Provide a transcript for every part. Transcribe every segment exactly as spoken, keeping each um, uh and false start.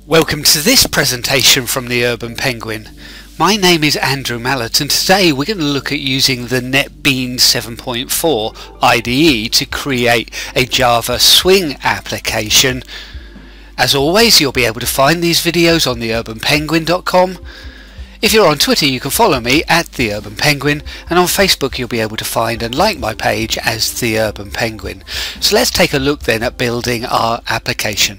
Welcome to this presentation from the Urban Penguin. My name is Andrew Mallett, and today we're going to look at using the NetBeans seven point four I D E to create a Java Swing application. As always, you'll be able to find these videos on the urban penguin dot com. If you're on Twitter, you can follow me at the Urban Penguin, and on Facebook you'll be able to find and like my page as the Urban Penguin. So let's take a look then at building our application.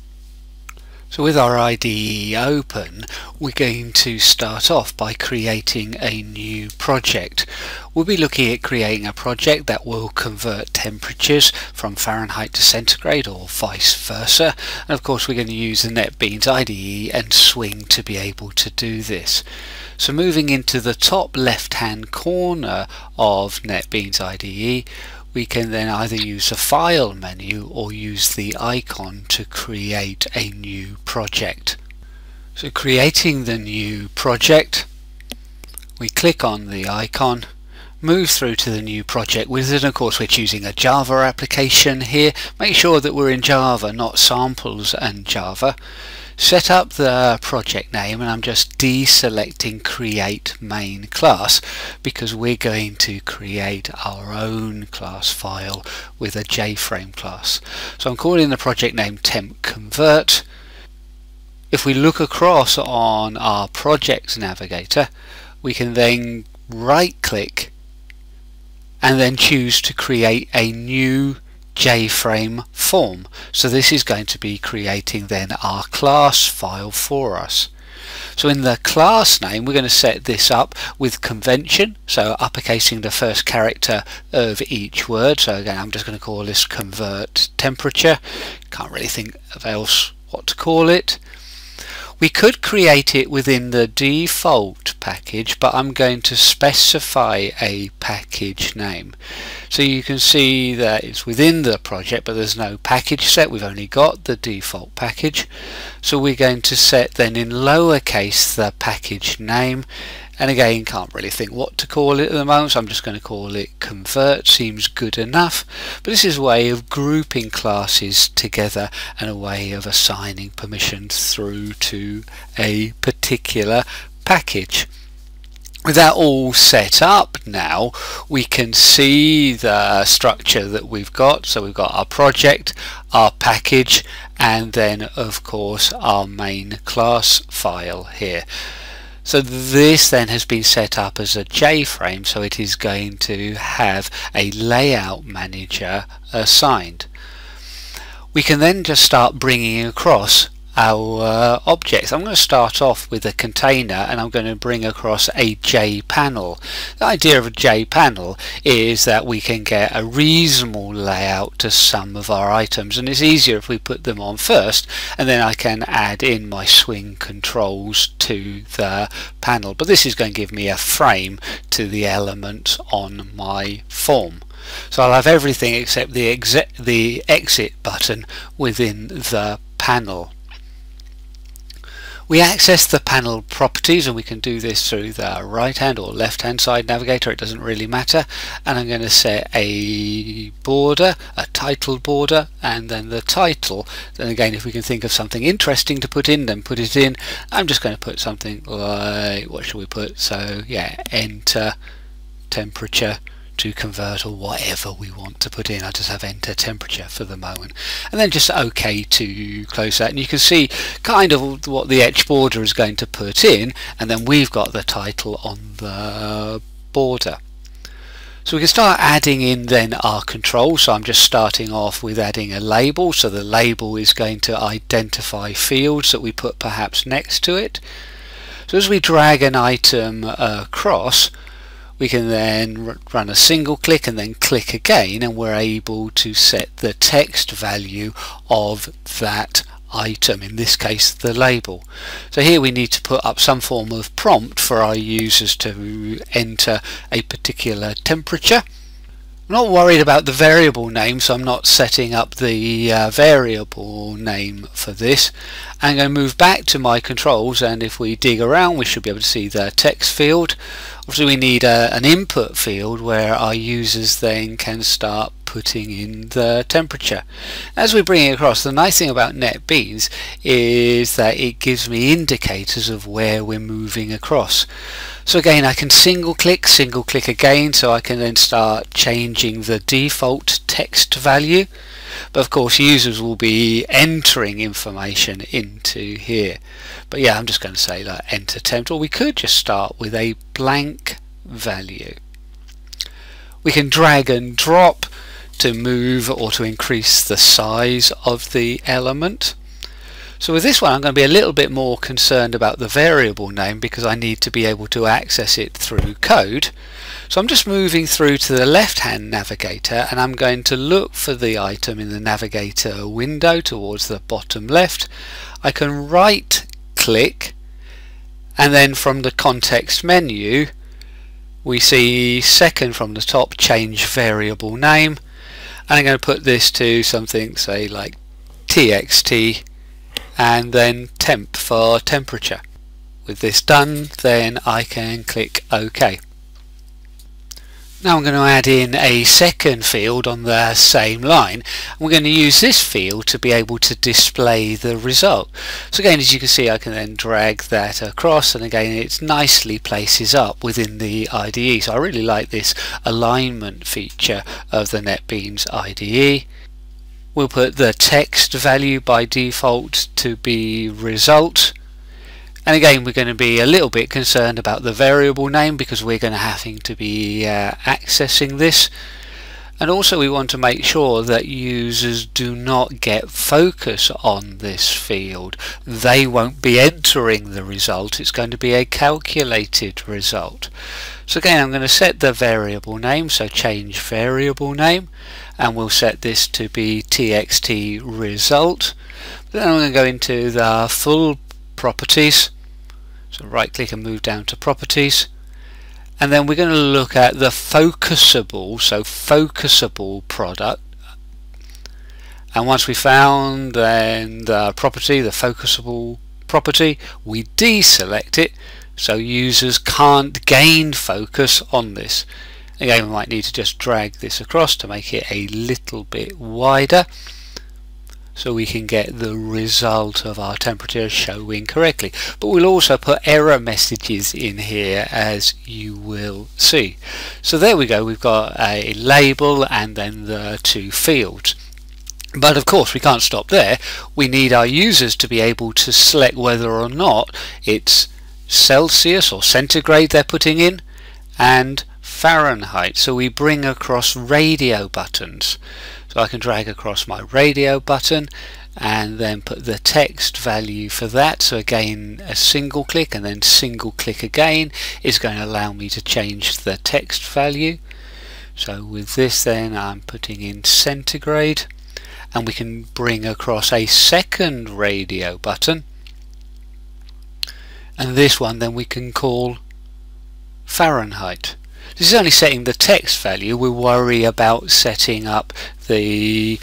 So with our I D E open, we're going to start off by creating a new project. We'll be looking at creating a project that will convert temperatures from Fahrenheit to centigrade or vice versa. And of course we're going to use the NetBeans I D E and Swing to be able to do this. So moving into the top left hand corner of NetBeans I D E, we can then either use the file menu or use the icon to create a new project. So creating the new project, we click on the icon, move through to the new project wizard. Of course we're choosing a Java application here. Make sure that we're in Java, not samples and Java. Set up the project name, and I'm just deselecting create main class because we're going to create our own class file with a JFrame class. So I'm calling the project name temp convert. If we look across on our projects navigator, we can then right click and then choose to create a new JFrame form. So this is going to be creating then our class file for us. So in the class name we're going to set this up with convention, so uppercasing the first character of each word. So again I'm just going to call this convert temperature. Can't really think of else what to call it. We could create it within the default package, but I'm going to specify a package name. So you can see that it's within the project, but there's no package set. We've only got the default package. So we're going to set then in lowercase the package name. And again, can't really think what to call it at the moment, so I'm just going to call it convert. Seems good enough. But this is a way of grouping classes together and a way of assigning permissions through to a particular package. With that all set up now, we can see the structure that we've got. So we've got our project, our package, and then of course our main class file here. So this then has been set up as a JFrame, so it is going to have a layout manager assigned. We can then just start bringing across our uh, objects. I'm going to start off with a container, and I'm going to bring across a J panel. The idea of a J panel is that we can get a reasonable layout to some of our items, and it's easier if we put them on first, and then I can add in my swing controls to the panel. But this is going to give me a frame to the element on my form. So I'll have everything except the, exit, the exit button within the panel. We access the panel properties, and we can do this through the right hand or left hand side navigator, it doesn't really matter. And I'm going to set a border, a title border, and then the title. Then again, if we can think of something interesting to put in, then put it in. I'm just going to put something like, what should we put? So yeah, enter temperature to convert, or whatever we want to put in. I just have enter temperature for the moment, and then just OK to close that, and you can see kind of what the etch border is going to put in, and then we've got the title on the border. So we can start adding in then our controls. So I'm just starting off with adding a label. So the label is going to identify fields that we put perhaps next to it. So as we drag an item uh, across, we can then run a single click and then click again, and we're able to set the text value of that item, in this case the label. So here we need to put up some form of prompt for our users to enter a particular temperature. I'm not worried about the variable name, so I'm not setting up the uh, variable name for this. I'm going to move back to my controls, and if we dig around we should be able to see the text field. Obviously we need a, an input field where our users then can start putting in the temperature. As we bring it across, the nice thing about NetBeans is that it gives me indicators of where we're moving across. So again, I can single click, single click again, so I can then start changing the default text value. But of course users will be entering information into here. But yeah, I'm just going to say like enter temp, or we could just start with a blank value. We can drag and drop to move or to increase the size of the element. So with this one I'm going to be a little bit more concerned about the variable name because I need to be able to access it through code. So I'm just moving through to the left hand navigator and I'm going to look for the item in the navigator window towards the bottom left. I can right click and then from the context menu we see second from the top, change variable name, and I'm going to put this to something say like T X T and then temp for temperature. With this done, then I can click OK. Now I'm going to add in a second field on the same line. We're going to use this field to be able to display the result. So again, as you can see, I can then drag that across, and again it nicely places up within the I D E. So I really like this alignment feature of the NetBeans I D E. We'll put the text value by default to be result. And again, we're going to be a little bit concerned about the variable name because we're going to having to be uh, accessing this. And also we want to make sure that users do not get focus on this field. They won't be entering the result. It's going to be a calculated result. So again, I'm going to set the variable name, so change variable name, and we'll set this to be T X T result. Then I'm going to go into the full properties, so right click and move down to properties, and then we're going to look at the focusable, so focusable product, and once we found then the property, the focusable property, we deselect it so users can't gain focus on this. Again, we might need to just drag this across to make it a little bit wider, so we can get the result of our temperature showing correctly. But we'll also put error messages in here, as you will see. So there we go, we've got a label and then the two fields. But of course we can't stop there. We need our users to be able to select whether or not it's Celsius or centigrade they're putting in and Fahrenheit. So we bring across radio buttons. So I can drag across my radio button and then put the text value for that. So again, a single click and then single click again is going to allow me to change the text value. So with this then I'm putting in centigrade, and we can bring across a second radio button, and this one then we can call Fahrenheit. This is only setting the text value. We'll worry about setting up the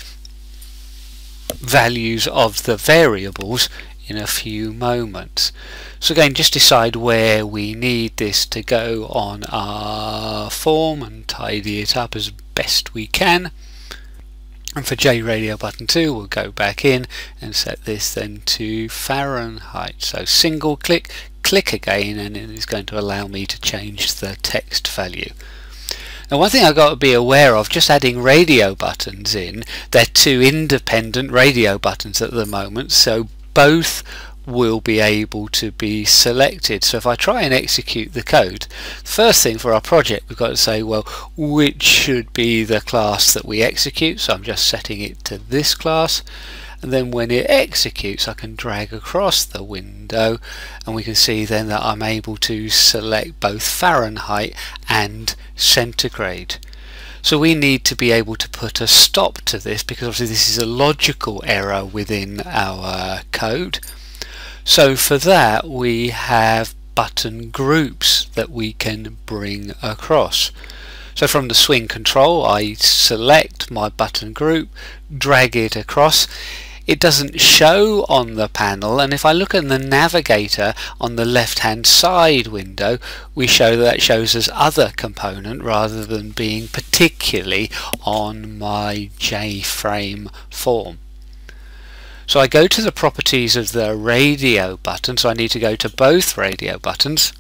values of the variables in a few moments. So again, just decide where we need this to go on our form and tidy it up as best we can. And for J radio button two, we'll go back in and set this then to Fahrenheit. So single click, click again, and it is going to allow me to change the text value. Now one thing I've got to be aware of, just adding radio buttons in, they're two independent radio buttons at the moment, so both will be able to be selected. So if I try and execute the code, the first thing for our project we've got to say, well, which should be the class that we execute. So I'm just setting it to this class, and then when it executes I can drag across the window and we can see then that I'm able to select both Fahrenheit and centigrade. So we need to be able to put a stop to this because obviously this is a logical error within our code. So for that we have button groups that we can bring across. So from the swing control I select my button group, drag it across. it doesn't show on the panel, and if I look in the navigator on the left hand side window, we show that it shows as other component rather than being particularly on my J-frame form. So I go to the properties of the radio button, so I need to go to both radio buttons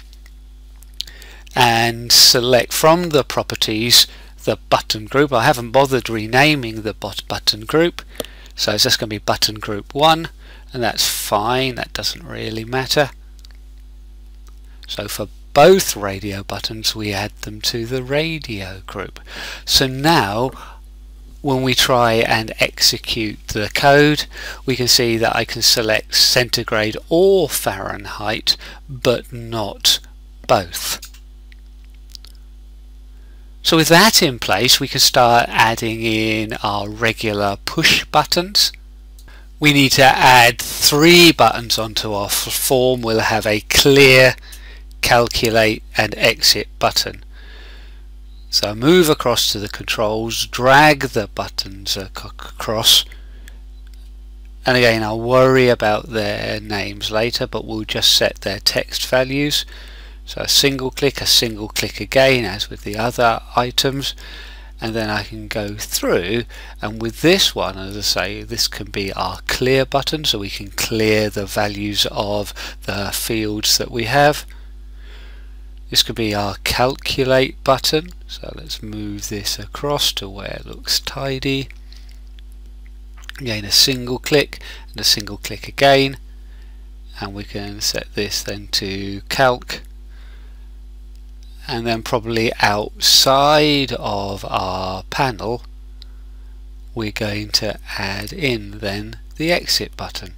and select from the properties the button group. I haven't bothered renaming the button group, so it's just going to be button group one, and that's fine, that doesn't really matter. So for both radio buttons we add them to the radio group. So now when we try and execute the code, we can see that I can select centigrade or Fahrenheit, but not both. So with that in place, we can start adding in our regular push buttons. We need to add three buttons onto our form. We'll have a clear, calculate and exit button. So move across to the controls, drag the buttons across, and again I'll worry about their names later, but we'll just set their text values. So a single click, a single click again as with the other items, and then I can go through, and with this one, as I say, this can be our clear button, so we can clear the values of the fields that we have. This could be our calculate button, so let's move this across to where it looks tidy. Again a single click and a single click again, and we can set this then to calc, and then probably outside of our panel we're going to add in then the exit button.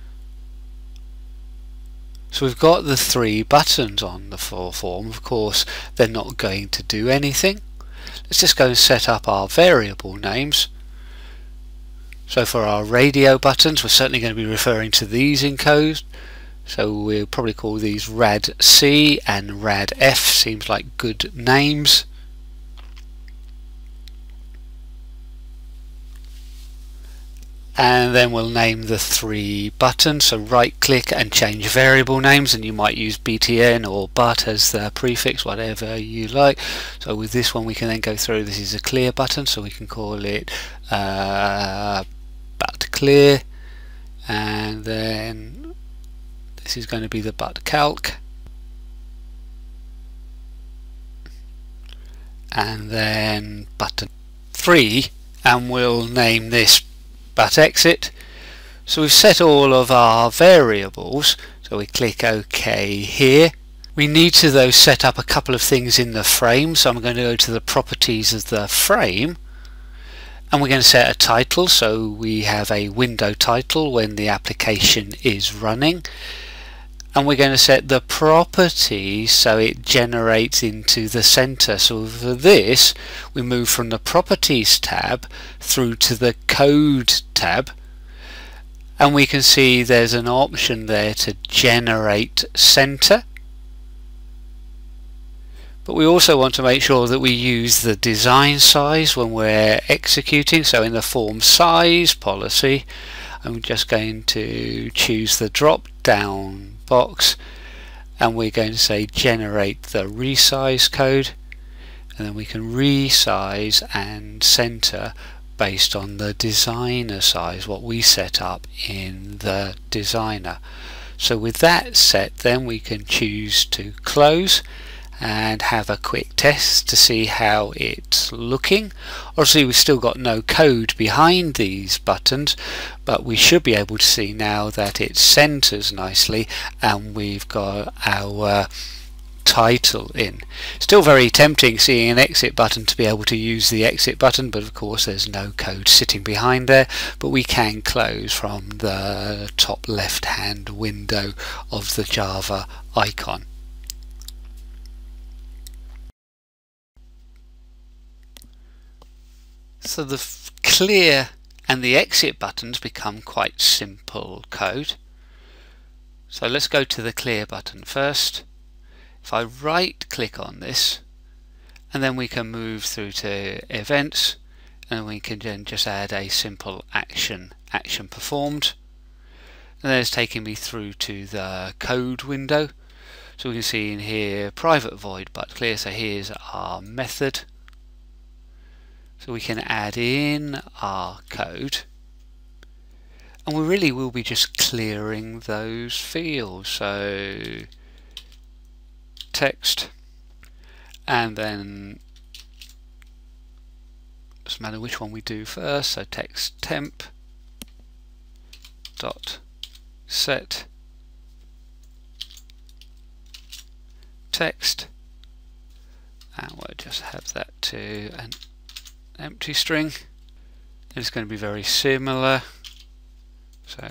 So we've got the three buttons on the full form. Of course they're not going to do anything. Let's just go and set up our variable names. So for our radio buttons, we're certainly going to be referring to these in code. So we'll probably call these rad C and rad F, seems like good names. And then we'll name the three buttons, so right click and change variable names, and you might use B T N or but as the prefix, whatever you like. So with this one we can then go through, this is a clear button, so we can call it uh, but clear, and then this is going to be the but calc, and then button three, and we'll name this but exit. So we've set all of our variables, so we click OK here. We need to though set up a couple of things in the frame, so I'm going to go to the properties of the frame, and we're going to set a title, so we have a window title when the application is running, and we're going to set the properties so it generates into the center. So for this we move from the properties tab through to the code tab, and we can see there's an option there to generate center, but we also want to make sure that we use the design size when we're executing. So in the form size policy, I'm just going to choose the drop down box, and we're going to say generate the resize code, and then we can resize and center based on the designer size, what we set up in the designer. So with that set, then we can choose to close and have a quick test to see how it's looking. Obviously we've still got no code behind these buttons, but we should be able to see now that it centers nicely and we've got our title in. Still very tempting seeing an exit button to be able to use the exit button, but of course there's no code sitting behind there, but we can close from the top left hand window of the Java icon. So the clear and the exit buttons become quite simple code. So let's go to the clear button first. If I right click on this, and then we can move through to events, and we can then just add a simple action action performed, and then it's taking me through to the code window. So we can see in here private void but clear. So here's our method. So we can add in our code, and we really will be just clearing those fields. So text, and then doesn't matter which one we do first. So text temp dot set text, and we'll just have that to an empty string. It's going to be very similar. So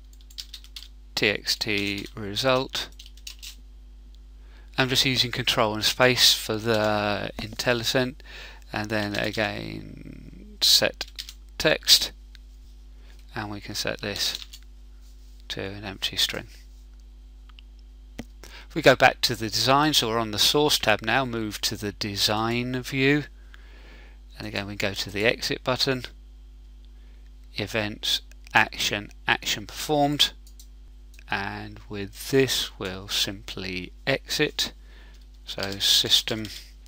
txt result. I'm just using control and space for the IntelliSense, and then again set text, and we can set this to an empty string. If we go back to the design, so we're on the source tab now, move to the design view, and again we go to the exit button, events, action, action performed, and with this we'll simply exit. So system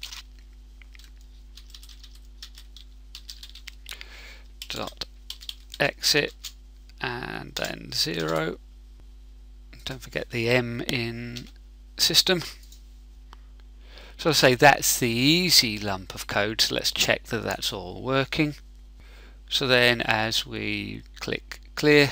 dot exit, and then zero. Don't forget the M in system. So I'll say that's the easy lump of code, so let's check that that's all working. So then as we click clear,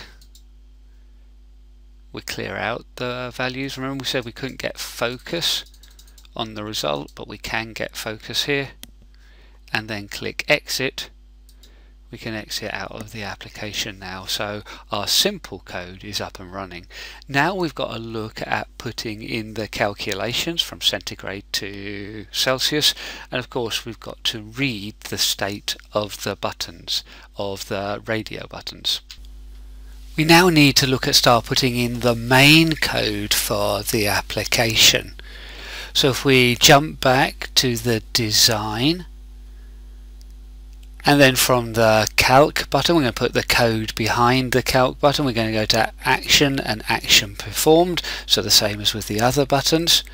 we clear out the values. Remember we said we couldn't get focus on the result, but we can get focus here, and then click exit. We can exit out of the application now, so our simple code is up and running. Now we've got a look at putting in the calculations from centigrade to Celsius, and of course we've got to read the state of the buttons, of the radio buttons. We now need to look at start putting in the main code for the application. So if we jump back to the design, and then from the calc button we're going to put the code behind the calc button. We're going to go to action and action performed, so the same as with the other buttons.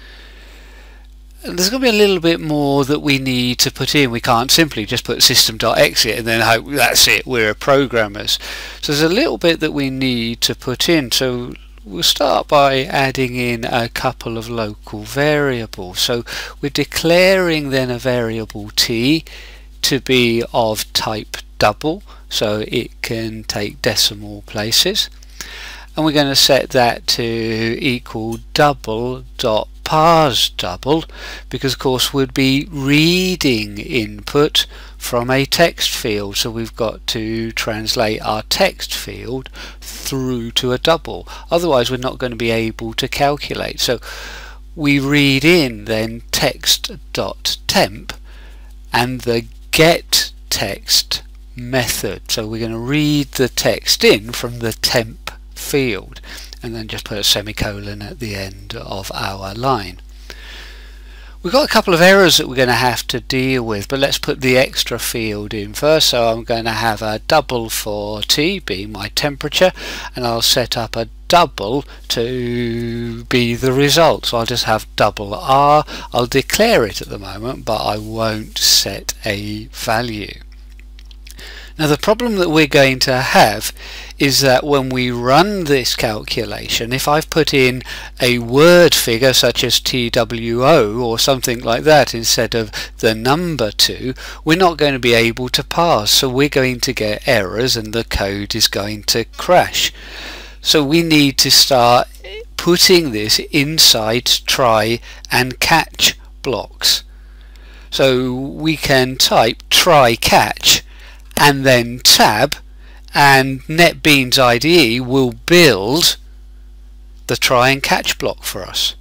And there's going to be a little bit more that we need to put in. We can't simply just put system.exit and then hope that's it, we're programmers. So there's a little bit that we need to put in. So we'll start by adding in a couple of local variables. So we're declaring then a variable t to be of type double, so it can take decimal places, and we're going to set that to equal double dot parse double, because of course we'd be reading input from a text field, so we've got to translate our text field through to a double, otherwise we're not going to be able to calculate. So we read in then text dot temp and the get text method, so we're going to read the text in from the temp field and then just put a semicolon at the end of our line. We've got a couple of errors that we're going to have to deal with, but let's put the extra field in first. So I'm going to have a double for T being my temperature, and I'll set up a double to be the result. So I'll just have double R. I'll declare it at the moment, but I won't set a value. Now the problem that we're going to have is that when we run this calculation, if I've put in a word figure such as T W O or something like that instead of the number two, we're not going to be able to parse, so we're going to get errors and the code is going to crash. So we need to start putting this inside try and catch blocks. So we can type try catch and then tab, and NetBeans I D E will build the try and catch block for us.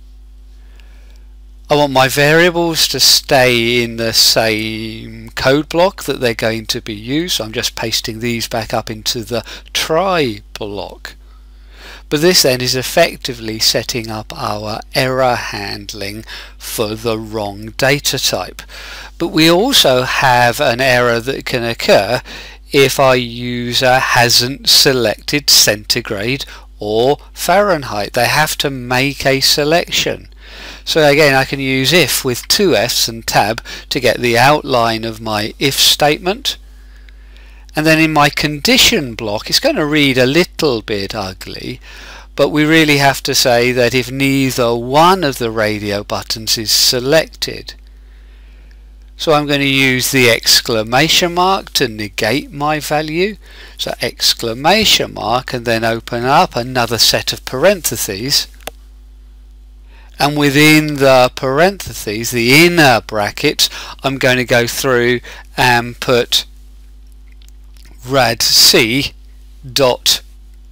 I want my variables to stay in the same code block that they're going to be used, so I'm just pasting these back up into the try block. But this then is effectively setting up our error handling for the wrong data type. But we also have an error that can occur if our user hasn't selected centigrade or Fahrenheit. They have to make a selection. So again, I can use if with two F's and tab to get the outline of my if statement. And then in my condition block, it's going to read a little bit ugly, but we really have to say that if neither one of the radio buttons is selected. So I'm going to use the exclamation mark to negate my value. So exclamation mark, and then open up another set of parentheses. And within the parentheses, the inner brackets, I'm going to go through and put rad C dot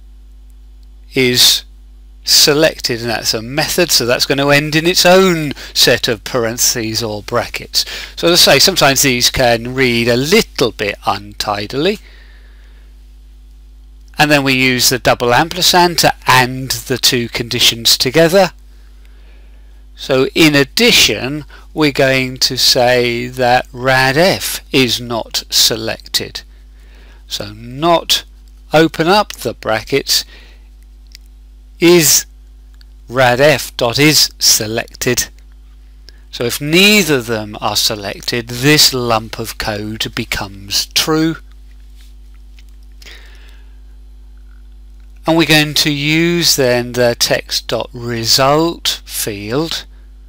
is selected, and that's a method, so that's going to end in its own set of parentheses or brackets. So as I say, sometimes these can read a little bit untidily, and then we use the double ampersand to and the two conditions together. So in addition, we're going to say that rad F is not selected. So not open up the brackets is rad F dot is selected. So if neither of them are selected, this lump of code becomes true. And we're going to use then the text.result field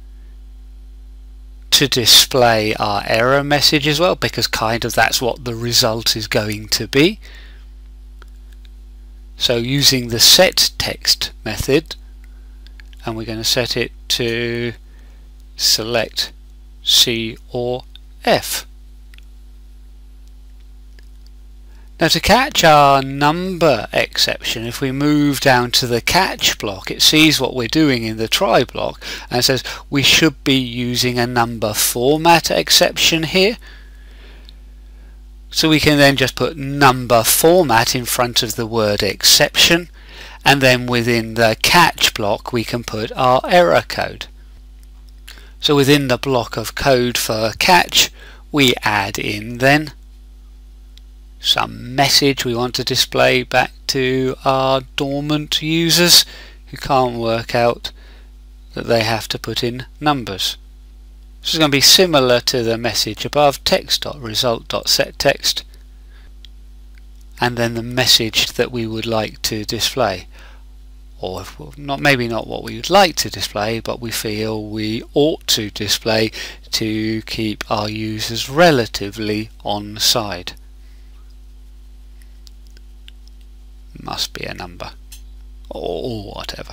to display our error message as well, because kind of that's what the result is going to be. So using the set text method, and we're going to set it to select C or F. Now to catch our number exception, if we move down to the catch block, it sees what we're doing in the try block and it says we should be using a number format exception here. So we can then just put number format in front of the word exception, and then within the catch block we can put our error code. So within the block of code for catch, we add in then some message we want to display back to our dormant users who can't work out that they have to put in numbers. This is going to be similar to the message above, text.result.setText, and then the message that we would like to display, or if, not maybe not what we would like to display, but we feel we ought to display to keep our users relatively on side. Must be a number or whatever.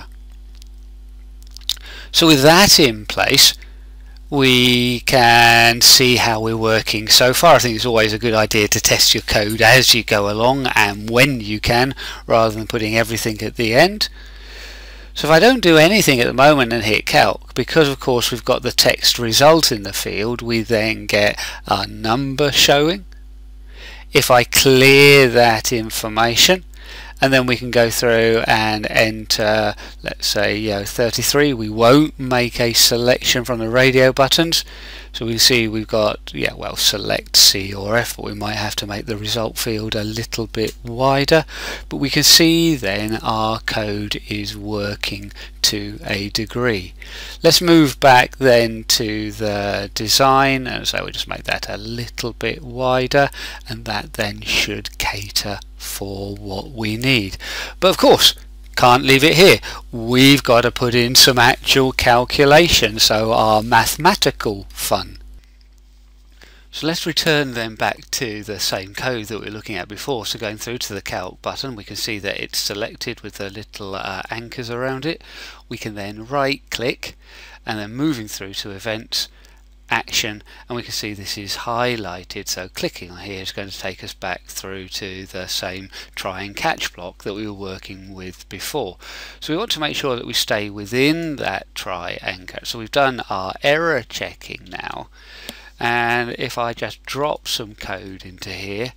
So with that in place, we can see how we're working so far. I think it's always a good idea to test your code as you go along and when you can, rather than putting everything at the end. So if I don't do anything at the moment and hit calc, because of course we've got the text result in the field, we then get our number showing. If I clear that information, and then we can go through and enter, let's say, you know, thirty-three. We won't make a selection from the radio buttons, so we see we've got, yeah, well, select C or F, but we might have to make the result field a little bit wider. But we can see then our code is working to a degree. Let's move back then to the design, and so we'll just make that a little bit wider, and that then should cater for what we need. But of course, can't leave it here. We've got to put in some actual calculation, so our mathematical fun. So let's return then back to the same code that we were looking at before. So going through to the calc button, we can see that it's selected with the little uh, anchors around it. We can then right click, and then moving through to events, action, and we can see this is highlighted, so clicking on here is going to take us back through to the same try and catch block that we were working with before. So we want to make sure that we stay within that try and catch. So we've done our error checking now, and if I just drop some code into here,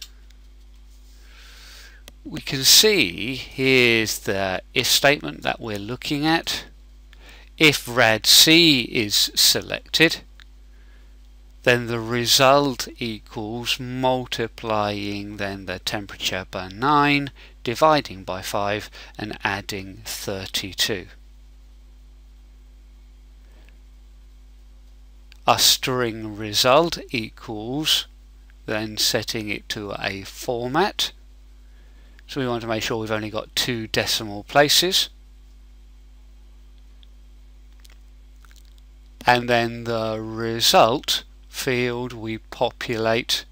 we can see here's the if statement that we're looking at. If rad C is selected, then the result equals multiplying then the temperature by nine, dividing by five and adding thirty-two. Our string result equals then setting it to a format. So we want to make sure we've only got two decimal places. And then the result field we populate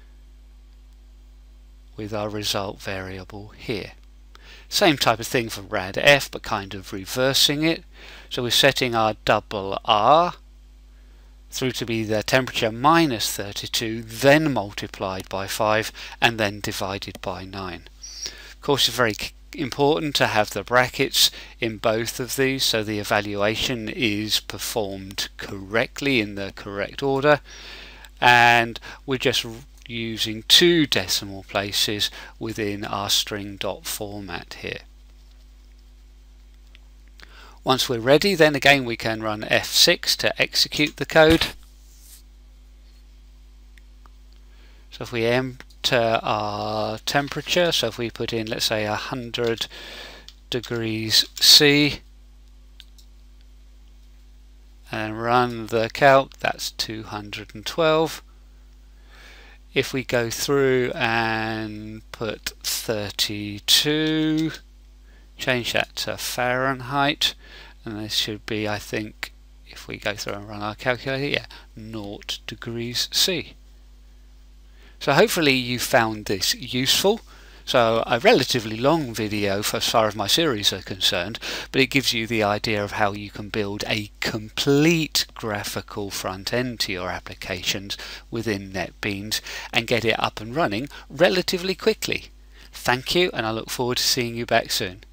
with our result variable here. Same type of thing for rad f, but kind of reversing it. So we're setting our double R through to be the temperature minus thirty-two, then multiplied by five, and then divided by nine. Of course, it's very important to have the brackets in both of these so the evaluation is performed correctly in the correct order, and we're just using two decimal places within our string dot format here. Once we're ready, then again we can run F six to execute the code. So if we enter our temperature, so if we put in, let's say, one hundred degrees C and run the calc, that's two hundred twelve. If we go through and put thirty-two, change that to Fahrenheit, and this should be, I think, if we go through and run our calculator, yeah, zero degrees C. So hopefully you found this useful. So a relatively long video for as far as my series are concerned, but it gives you the idea of how you can build a complete graphical front end to your applications within NetBeans and get it up and running relatively quickly. Thank you, and I look forward to seeing you back soon.